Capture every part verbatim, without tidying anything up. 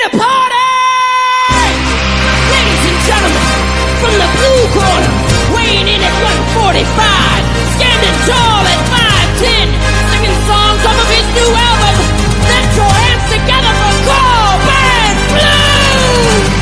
to party! Ladies and gentlemen, from the blue corner, weighing in at one forty-five, standing tall at five ten, singing songs off of his new album, Let Your Hands Together for Carl Bad Blue!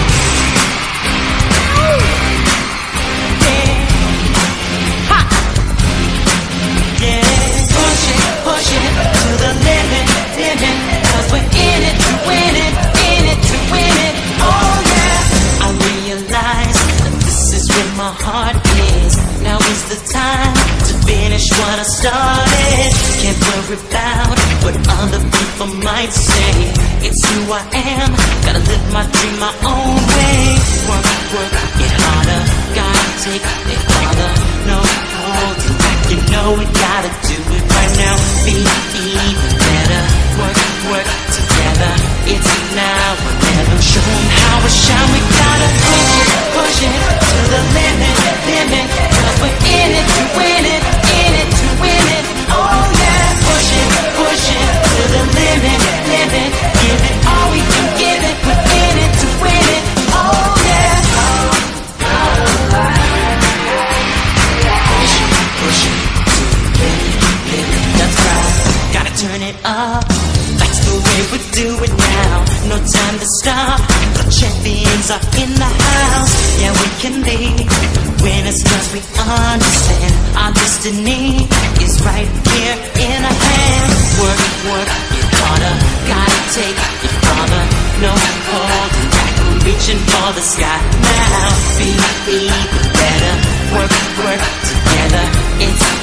My heart is, now is the time to finish what I started. Can't worry about what other people might say. It's who I am, gotta live my dream my own way. Work, work, get harder, gotta take it farther. No holding back, you know we gotta do it right now. Be even better, work, work together. It's now or never. Show 'em how we shine, we gotta push it, push it to the limit, limit. Cause we're in it to win it, in it to win it. Oh yeah, push it, push it to the limit, limit. Give it all we can give it, we're in it to win it. Oh yeah. Push it, push it to the limit, limit. That's right, gotta turn it up. That's the way we do it now. No time to stop. The champions are in the house. Yeah, we can be winners cause we understand our destiny is right here in our hands. Work, work, get harder. Gotta take it farther. No holding back. We're reaching for the sky now. Be even better. Work, work together. It's